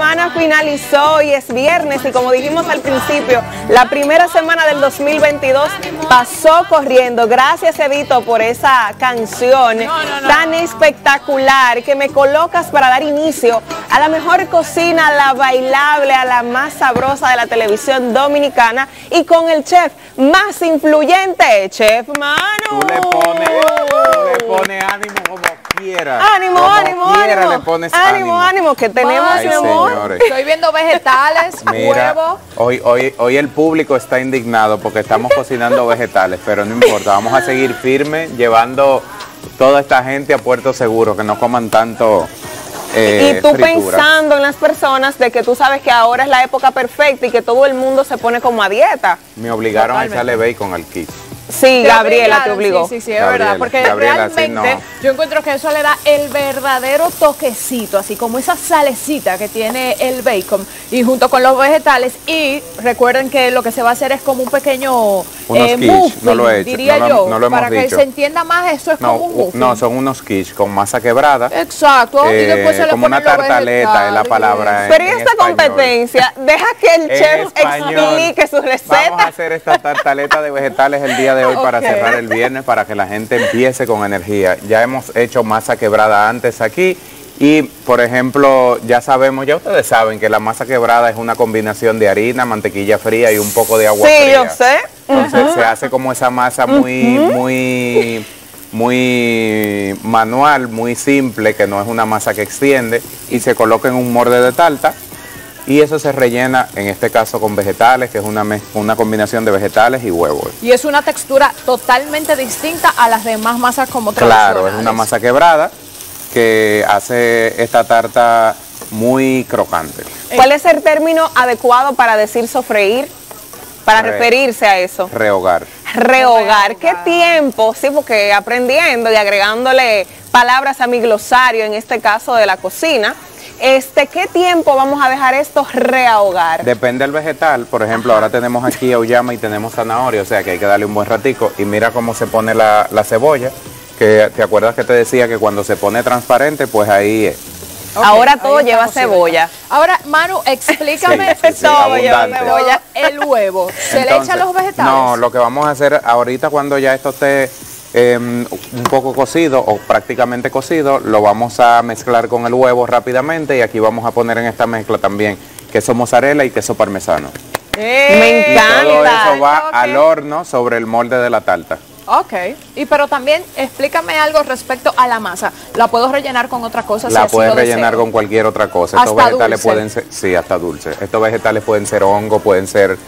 semana finalizó y es viernes y como dijimos al principio, la primera semana del 2022 pasó corriendo. Gracias, Edito, por esa canción tan espectacular que me colocas para dar inicio a la mejor cocina, a la bailable, a la más sabrosa de la televisión dominicana y con el chef más influyente, Chef Manu. Tú le pones ánimo como quieras. Ánimo, como ánimo, quiera ánimo. Le pones ánimo, ánimo, que tenemos, Ay, mi amor. señores. Estoy viendo vegetales, Mira, huevo. Hoy el público está indignado porque estamos cocinando vegetales, pero no importa, vamos a seguir firmes llevando toda esta gente a puerto seguro, que no coman tanto y tú fritura. pensando en las personas de que tú sabes que ahora es la época perfecta y que todo el mundo se pone como a dieta. Me obligaron Totalmente. a echarle bacon al kit. Sí, Gabriela te obligó. Sí, es Gabriela, verdad, porque Gabriela, sí, realmente no. yo encuentro que eso le da el verdadero toquecito, así como esa salecita que tiene el bacon y junto con los vegetales. Y recuerden que lo que se va a hacer es como un pequeño Quiche, muffin, no lo he hecho, diría no yo, lo hemos para que dicho. se entienda más, eso es como un muffin. No, son unos quiche con masa quebrada. Exacto, y después se le como una ponen los tartaleta es la vegetales. palabra. Pero ¿y en esta español. competencia? Deja que el En chef español. explique su Vamos a receta. hacer esta tartaleta de vegetales el día de hoy para Ok. cerrar el viernes, para que la gente empiece con energía. Ya hemos hecho masa quebrada antes aquí y, por ejemplo, ya ustedes saben que la masa quebrada es una combinación de harina, mantequilla fría y un poco de agua Sí, fría. yo sé. Entonces se hace como esa masa muy manual, muy simple, que no es una masa que extiende, y se coloca en un molde de tarta. Y eso se rellena, en este caso, con vegetales, que es una combinación de vegetales y huevos. Y es una textura totalmente distinta a las demás masas como Claro, tradicionales. es una masa quebrada que hace esta tarta muy crocante. ¿Cuál es el término adecuado para decir sofreír? Para referirse a eso. Rehogar. Rehogar. ¿Qué tiempo? Sí, porque aprendiendo y agregándole palabras a mi glosario, en este caso de la cocina, ¿qué tiempo vamos a dejar esto rehogar? Depende del vegetal. Por ejemplo, ahora tenemos aquí auyama y tenemos zanahoria, o sea que hay que darle un buen ratico. Y mira cómo se pone la cebolla, que te acuerdas que te decía que cuando se pone transparente, pues ahí es. Ok, Ahora ahí todo está lleva cocido. cebolla. Ahora, Manu, explícame Todo lleva abundante. cebolla. el huevo. ¿Se le Entonces, echan los vegetales? No, lo que vamos a hacer ahorita, cuando ya esto esté un poco cocido o prácticamente cocido, lo vamos a mezclar con el huevo rápidamente, y aquí vamos a poner en esta mezcla también queso mozzarella y queso parmesano. Me Y todo encanta. eso va Ok. al horno sobre el molde de la tarta. Ok. Pero también explícame algo respecto a la masa. ¿La puedo rellenar con otra cosa? La si así puedes lo rellenar deseo? con cualquier otra cosa. Estos Hasta vegetales dulce. pueden ser, sí, hasta dulce. Estos vegetales pueden ser hongo, pueden ser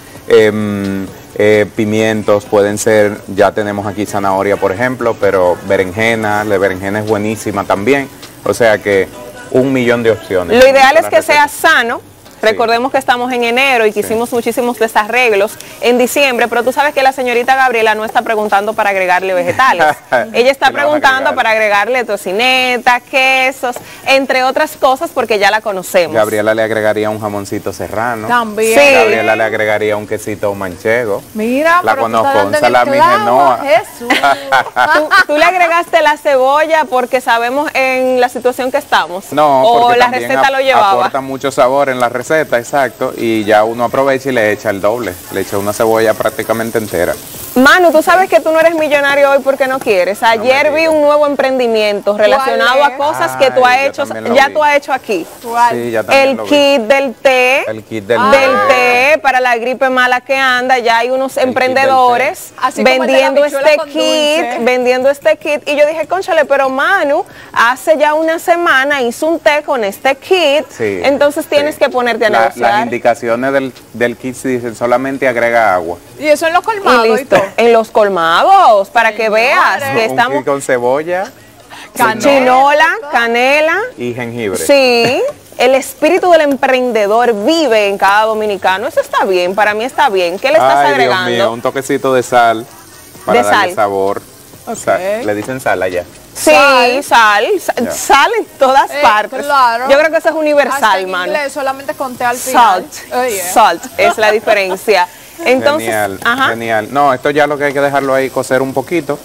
pimientos, pueden ser, ya tenemos aquí zanahoria, por ejemplo, pero berenjena, la berenjena es buenísima también. O sea que 1.000.000 de opciones. Lo ideal es para que sea recetas. sano. Recordemos que estamos en enero y que hicimos muchísimos desarreglos en diciembre, pero tú sabes que la señorita Gabriela no está preguntando para agregarle vegetales. Ella está ¿Qué le vas a preguntando agregar? para agregarle tocineta, quesos, entre otras cosas, porque ya la conocemos. Gabriela le agregaría un jamoncito serrano. También. Sí. Gabriela le agregaría un quesito manchego. Mira, La pero tú conozco, estás un dando en el salami clavo, Genoa. Jesús. ¿Tú le agregaste la cebolla porque sabemos en la situación que estamos? No, ¿O porque la también receta lo llevaba? aporta mucho sabor en la receta, exacto, y ya uno aprovecha y le echa el doble, le echa una cebolla prácticamente entera. Manu, tú sabes que tú no eres millonario hoy porque no quieres. Ayer vi un nuevo emprendimiento relacionado a es? cosas que tú has Ay, yo hecho, también lo ya vi. tú has hecho aquí. ¿Cuál? Sí, ya también El lo vi. kit del té. El kit del té para la gripe mala que anda, ya hay unos kit del emprendedores té. Así como el de la vendiendo habichuela con dulce. este kit y yo dije, cónchale, pero Manu hace ya una semana hizo un té con este kit, Sí, entonces tienes sí. que ponerte a Las negociar. indicaciones del kit dicen solamente agrega agua. Y eso en los Y colmados y listo, todo. en los colmados, para que veas que Un estamos kit con cebolla chinola, canela. y jengibre. Sí, el espíritu del emprendedor vive en cada dominicano. Eso está bien, para mí está bien. ¿Qué le estás Ay, agregando? Dios mío, un toquecito de sal para De darle sal. sabor. Ok. Le dicen sal allá. Sí, Ya. sal en todas partes. claro. Yo creo que eso es Hasta universal, en mano. inglés solamente conté al final. Salt, Oye. salt es la diferencia. Entonces, Genial, ajá. genial. No, esto ya lo que hay que dejarlo ahí cocer un poquito.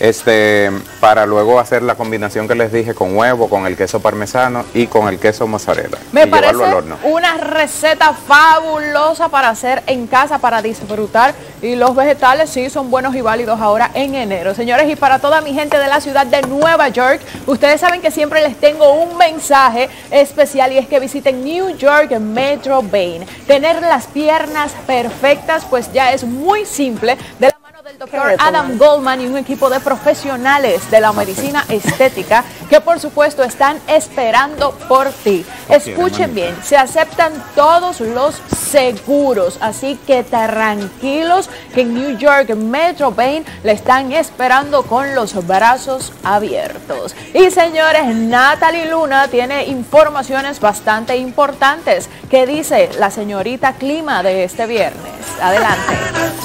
para luego hacer la combinación que les dije con huevo, con el queso parmesano y con el queso mozzarella. Me parece una receta fabulosa para hacer en casa, para disfrutar, y los vegetales sí son buenos y válidos ahora en enero. Señores, y para toda mi gente de la ciudad de Nueva York, ustedes saben que siempre les tengo un mensaje especial y es que visiten New York Metro Vein. Tener las piernas perfectas pues ya es muy simple, de la mano del doctor Adam Goldman y un equipo de profesionales de la medicina estética que por supuesto están esperando por ti. Escuchen bien, se aceptan todos los seguros, así que tranquilos que en New York Metro Vein le están esperando con los brazos abiertos. Y señores, Natalie Luna tiene informaciones bastante importantes. ¿Qué dice la señorita Clima de este viernes? Adelante.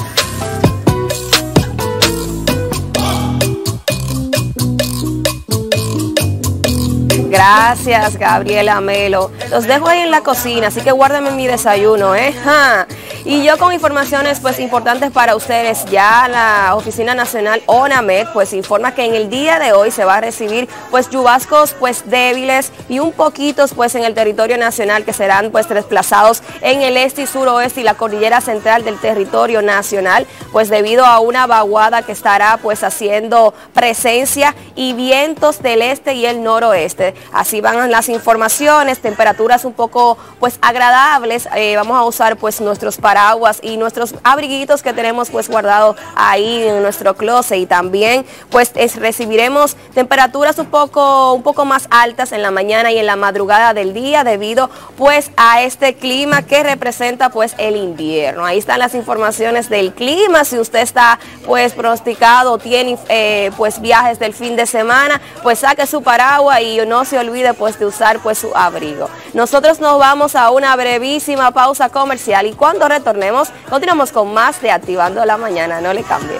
Gracias, Gabriela Melo. Los dejo ahí en la cocina, así que guárdenme mi desayuno, ¿eh? ¡Ja! Y yo con informaciones pues importantes para ustedes. Ya la Oficina Nacional ONAMED pues informa que en el día de hoy se va a recibir pues chubascos pues débiles y un poquitos pues en el territorio nacional, que serán pues desplazados en el este y suroeste y la cordillera central del territorio nacional, pues debido a una vaguada que estará pues haciendo presencia y vientos del este y el noroeste. Así van las informaciones, temperaturas un poco pues agradables. Vamos a usar pues nuestros paraguas y nuestros abriguitos que tenemos pues guardados ahí en nuestro closet, y también pues recibiremos temperaturas un poco más altas en la mañana y en la madrugada del día debido pues a este clima que representa pues el invierno. Ahí están las informaciones del clima. Si usted está pues pronosticado, tiene pues viajes del fin de semana, pues saque su paraguas y no se olvide pues de usar pues su abrigo. Nosotros nos vamos a una brevísima pausa comercial y cuando retornemos continuamos con más de Activando la Mañana. No le cambie.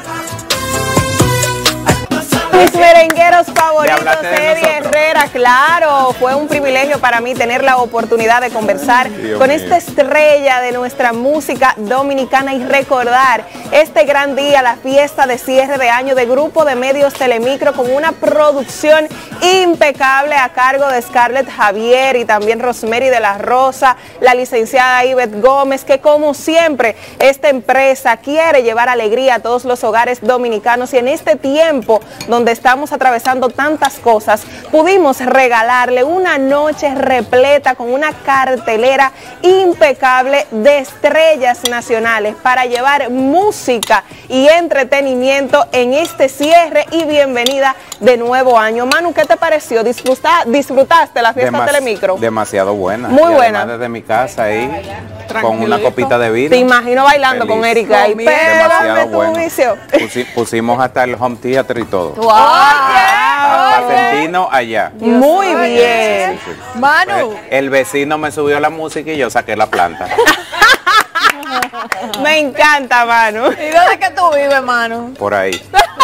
Mis merengueros favoritos, Eddie Herrera, claro, fue un privilegio para mí tener la oportunidad de conversar con esta estrella de nuestra música dominicana y recordar este gran día, la fiesta de cierre de año de Grupo de Medios Telemicro, con una producción impecable a cargo de Scarlett Javier y también Rosemary de la Rosa, la licenciada Ivette Gómez, que como siempre esta empresa quiere llevar alegría a todos los hogares dominicanos, y en este tiempo donde estamos atravesando tantas cosas, pudimos regalarle una noche repleta con una cartelera impecable de estrellas nacionales para llevar música y entretenimiento en este cierre y bienvenida de nuevo año. Manu, ¿qué te pareció? ¿Disfrutaste la fiesta Telemicro? Demasiado buena. Muy buena. Desde mi casa ahí, con una copita de vino. Te imagino bailando con Erika. Demasiado bueno. Pusimos hasta el home theater y todo. Wow. Argentino allá. Muy bien. Sí. Manu. El vecino me subió la música y yo saqué la planta. Me encanta, Manu. ¿Y dónde que tú vives, Manu? Por ahí.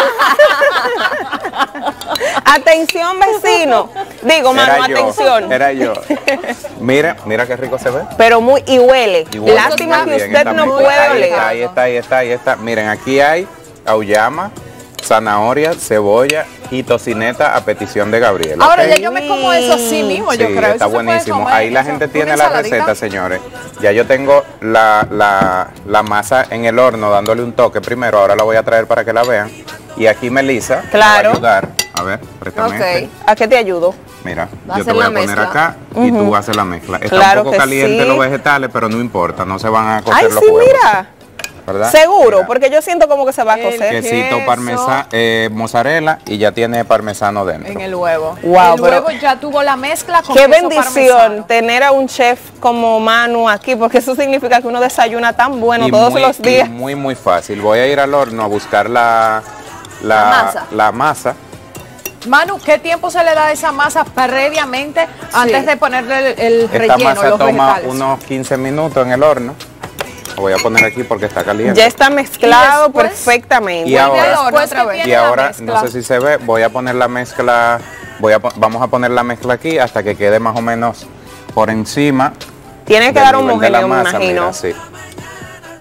Atención, vecino. Digo, Manu, atención. Era yo. Mira qué rico se ve. Pero y huele. Y huele. Lástima que Bien, usted no puede oler. Ahí está. Miren, aquí hay auyama, zanahoria, cebolla y tocineta a petición de Gabriel. Ahora ya yo me como eso así mismo, sí, yo creo. Está buenísimo. Ahí la gente tiene la receta, señores. Ya yo tengo la masa en el horno dándole un toque primero. Ahora la voy a traer para que la vean. Y aquí Melissa me va a ayudar. A ver, préstame. ¿A qué te ayudo? Mira, yo te voy a poner acá y tú haces la mezcla. Está un poco caliente los vegetales, pero no importa, no se van a cocer los huevos. Mira. ¿Verdad? Seguro, mira, porque yo siento como que se va a cocer. Quesito parmesano, mozzarella, y ya tiene parmesano dentro. En el huevo. Wow, el huevo ya tuvo la mezcla con qué queso bendición parmesano. Tener a un chef como Manu aquí, porque eso significa que uno desayuna tan bueno todos los días. Muy fácil. Voy a ir al horno a buscar la masa. Manu, ¿qué tiempo se le da a esa masa previamente antes de ponerle el relleno, Esta masa los toma vegetales? unos 15 minutos en el horno. Lo voy a poner aquí porque está caliente. Ya está mezclado perfectamente. Y ahora, no sé si se ve, voy a poner la mezcla, vamos a poner la mezcla aquí hasta que quede más o menos por encima. Tiene que dar homogéneo, me imagino. Mira, sí.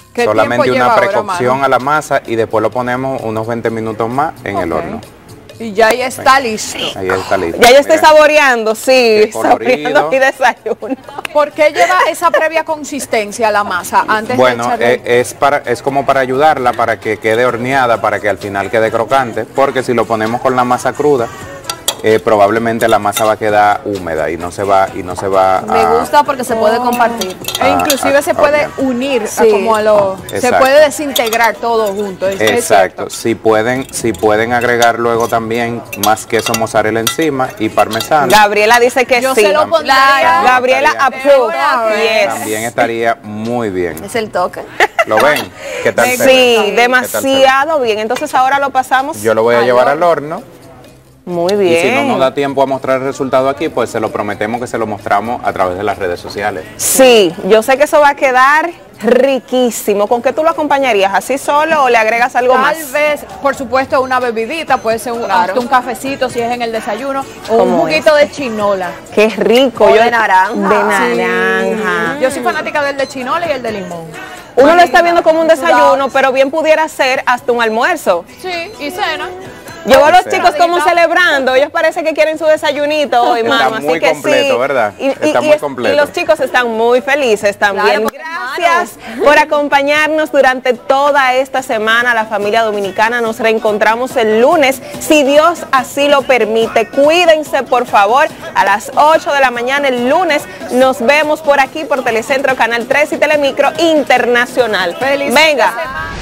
¿Qué Solamente tiempo una lleva ahora, precocción mano? a la masa y después lo ponemos unos 20 minutos más en el Ok. horno. Y ya ahí está listo. Ahí está listo. Ya yo estoy Mira. saboreando, sí, Qué colorido. saboreando mi desayuno. ¿Por qué lleva esa previa consistencia la masa antes Bueno, de echarle? es como para ayudarla, para que quede horneada, para que al final quede crocante, porque si lo ponemos con la masa cruda, probablemente la masa va a quedar húmeda y no se va Me gusta porque se puede compartir. E inclusive se puede ok. unir Sí. como a lo... Se Exacto. puede desintegrar todo junto. Es Exacto. cierto. Si pueden agregar luego también más queso mozzarella encima y parmesano, Gabriela dice que Yo sí. se lo pondría. Gabriela approve. Yes. también estaría muy bien. Es el toque. ¿Lo ven? ¿Qué tal? se ve? Sí, ¿Qué tal se ve? demasiado bien. Entonces ahora lo pasamos. Yo lo voy a llevar al horno. Muy Y si no bien. nos da tiempo a mostrar el resultado aquí, pues se lo prometemos que se lo mostramos a través de las redes sociales. Sí, yo sé que eso va a quedar riquísimo. ¿Con qué tú lo acompañarías? ¿Así solo o le agregas algo Tal más? vez, por supuesto, una bebidita, puede ser hasta un cafecito si es en el desayuno, o un ¿Cómo juguito de chinola. Qué rico. O de naranja. De Sí. naranja. Yo soy fanática del de chinola y el de limón. Uno lo está viendo como un desayuno, Sudado. pero bien pudiera ser hasta un almuerzo. Sí, y cena. Yo veo a los Sí. chicos como celebrando, ellos parece que quieren su desayunito hoy, Está mano, así muy que completo, sí. ¿verdad? Está muy completo. Y los chicos están muy felices también. Claro, porque, Gracias por acompañarnos durante toda esta semana, la familia dominicana. Nos reencontramos el lunes, si Dios así lo permite. Cuídense, por favor, a las 8 de la mañana el lunes. Nos vemos por aquí, por Telecentro, Canal 3 y Telemicro Internacional. Feliz Venga. semana.